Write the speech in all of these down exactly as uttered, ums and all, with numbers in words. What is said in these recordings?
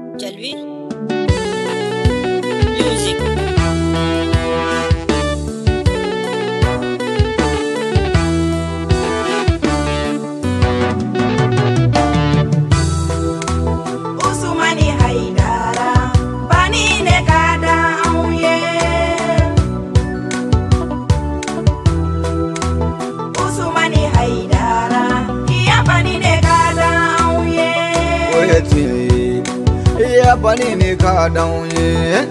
Jalwi Music. Usumani Haidara bani ne kada auye. Usumani Haidara iya bani ne kada auye. Oyeti iya bani ne kada auye.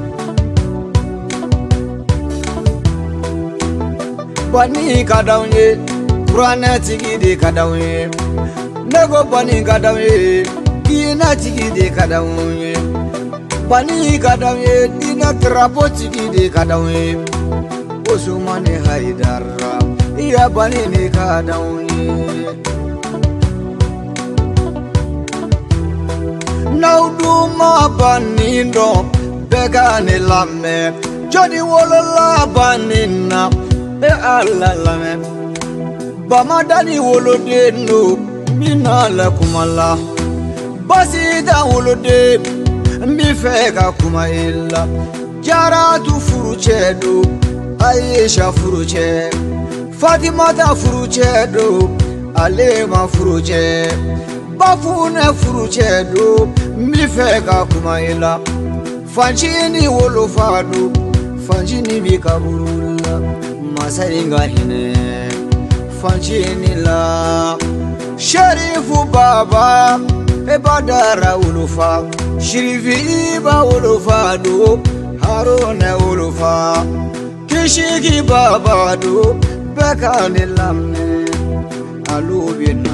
Bani kada auye Kurana tigi de kada auye. Nego bani kada auye Dina tigi de kada auye. Bani kada auye Dina trapo tigi de kada auye. Usumani Haidara iya bani ne kada auye. Nauduma banindo begane lame Jodi wolola banina be alla lame Bamadani wolode no mina la kumala Basida wolode mi feka kumaila Jaratu furuchedo Aisha furuche Fatima ta furuchedo Alema furuche Bafune furuchedo mi feka kumaila Fanchini wolofado Fanchini bikaburula Masainga hine Fanchini la Sherifu baba Ebadara wolofa Shirifi iba wolofado Harone wolofa Kishiki babado Bekani lamne Alubina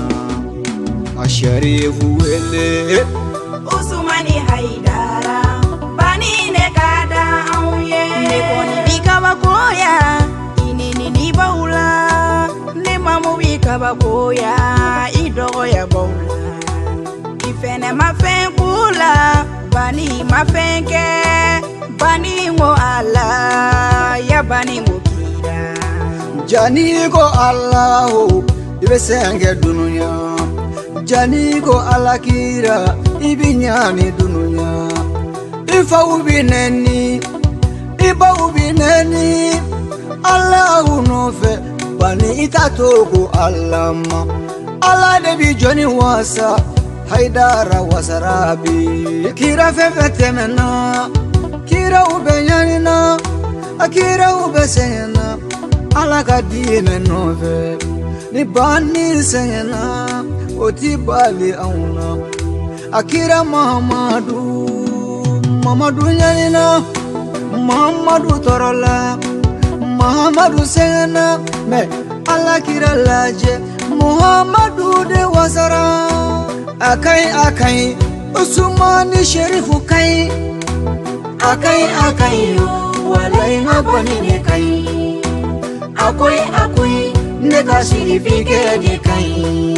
Asharifu wele Usumani Haidara bani ne kada auye. Ne boni bika bakoya inini ni baula. Ne mamu bika bakoya idogo ya baula. Ifene mafenkula bani mafenke bani ngo ala ya bani ngo kira. Jani ko Allahu ibesenge dunuya Jani ko alakira ibinyani dunuya Ifa ubineni Iba ubineni Allahu nofe bani itatoko alama Allah debi joni wasa Haidara wasarabi Kira fefetemena Kira ubenyanina Akira ubesena Alaka dine nove Ni bani sena Oti bali auna Akira Muhammadu Muhammadu nyanina Muhammadu torola Muhammadu sena Me Alakira laje Muhammadu de wasara Akai akai Usumani Sherifu kai Akai akai Walai ngabani ne kai Akoi akoi Neka Shirifike de kai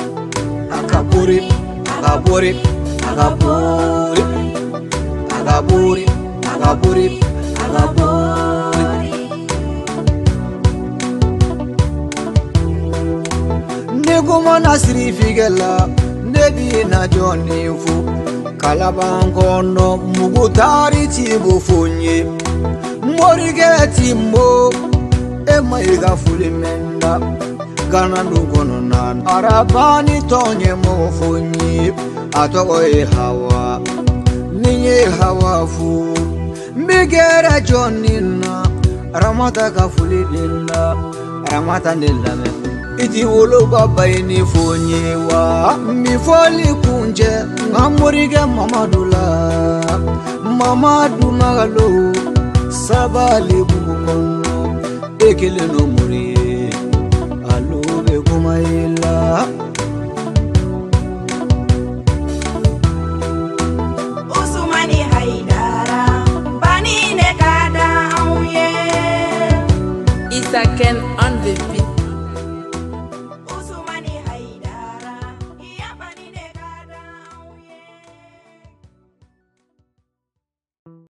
Akaburi Akaburi Akaburi Akaburi Akaburi Akaburi Neguma na Shirifike la Nebi na Johnny fu Kalabangono Mugutari tibu funye Morige timbo Emaiga fulimenda Gana nugono nan Arabani tonye mofonyi Atoko e hawa Ninye hawa fu Migera jonina Ramata ka fulidinda Ramata nilame Iti wolo baba ini fonye wa Mifoli kunje Ngamurige mamadula Mamadu magalo Sabali bubukono Ekele no muri Alube kumaila Usumani Haidara bani ne kada auye. Isaken on the beat.